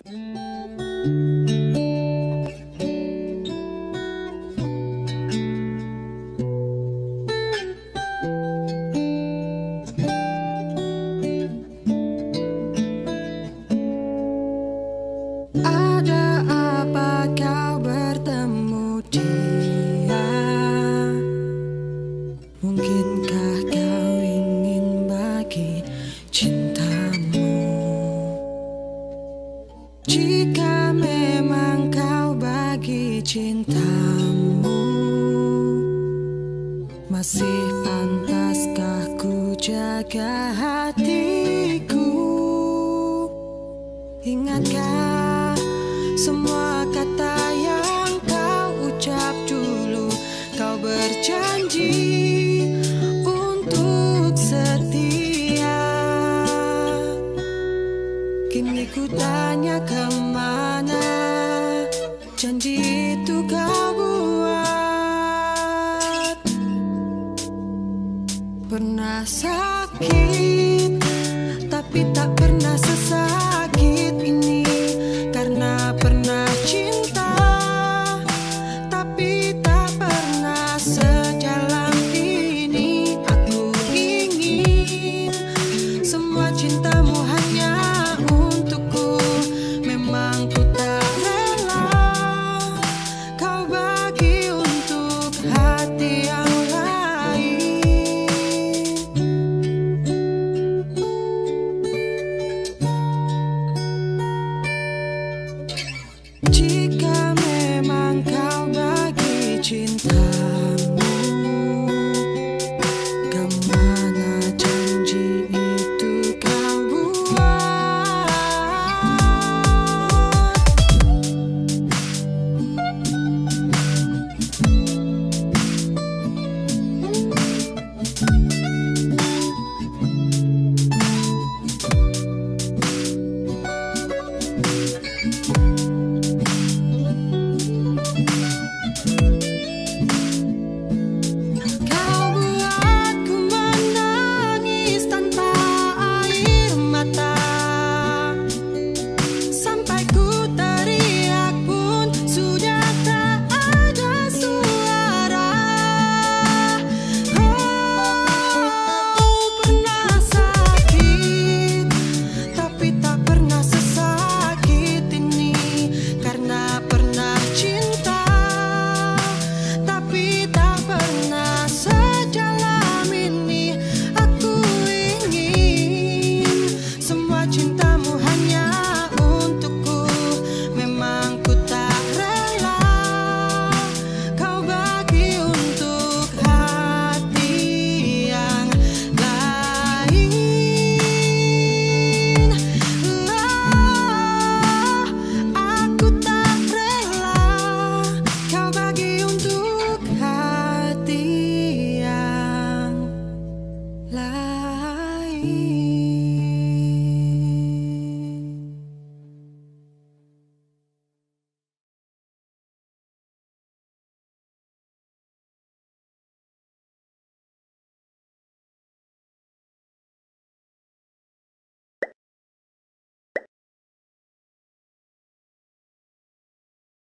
Ada apa kau bertemu dia? Mungkinkah kau ingin bagi cintamu? Jika memang kau bagi cintamu, masih pantaskah ku jaga hatiku? Ingatkah semua kata yang kau ucap dulu? Kau berjanji untuk setia. Kini ku tanya kemana janji itu kau buat? Pernah sakit, tapi tak pernah sesakit ini. Karena pernah cinta, tapi tak pernah sejalan ini. Aku ingin semua cintamu hanya untukku. Memang ku tak rela kau bagi untuk hati yang lain. Jika memang kau bagi cintamu, kemana janji itu kau buat? Kau buatku menangis tanpa air mata, sampai ku teriak pun sudah tak ada suara. Oh, pernah sakit, tapi tak pernah sesakit ini. Karena pernah cinta, tapi tak pernah sejalan ini. Aku ingin semua cintamu hanya untukku. Memang ku tak rela kau bagi untuk hati yang lain. Aku tak rela kau bagi untuk hati yang lain.